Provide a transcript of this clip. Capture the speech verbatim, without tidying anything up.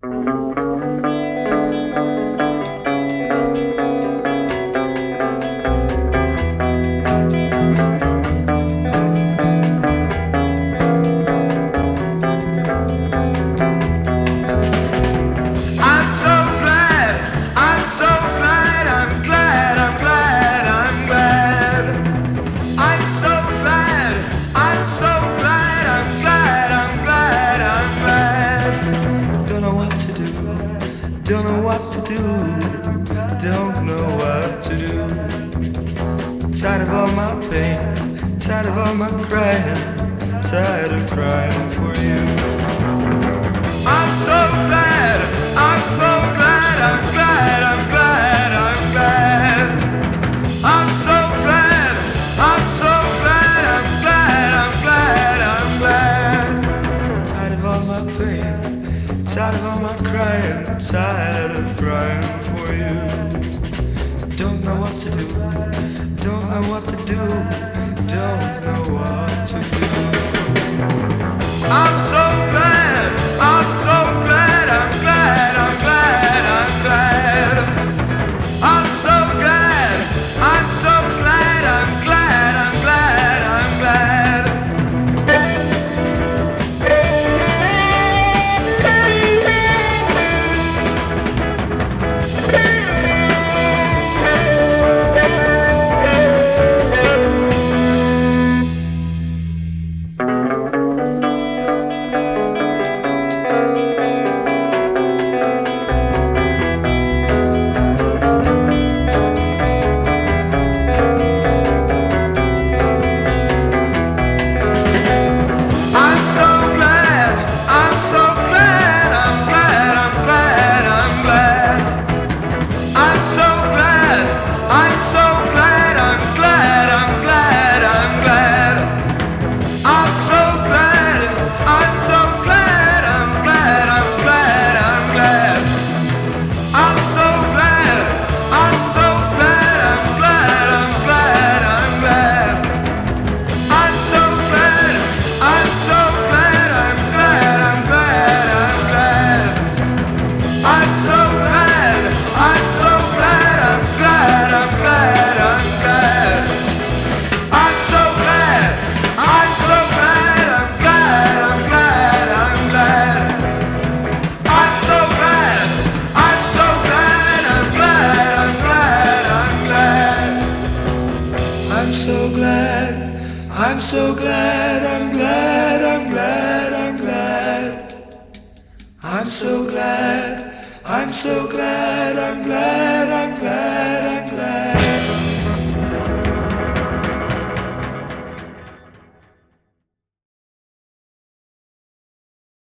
Don't know what to do, don't know what to do. Tired of all my pain, tired of all my crying, tired of crying for you. I'm so glad, I'm so glad, I'm glad, I'm glad, I'm glad. I'm so glad, I'm so glad, I'm glad, I'm glad, I'm glad. Tired of all my pain, tired of all my crying, tired of crying for you. Don't know what to do, don't know what to do, don't know what to do. I'm so glad, I'm so glad, I'm glad, I'm glad, I'm glad. I'm so glad, I'm so glad, I'm glad, I'm glad, I'm glad. I'm so glad, I'm glad, I'm glad, I'm glad. I'm so glad, I'm so glad, I'm glad.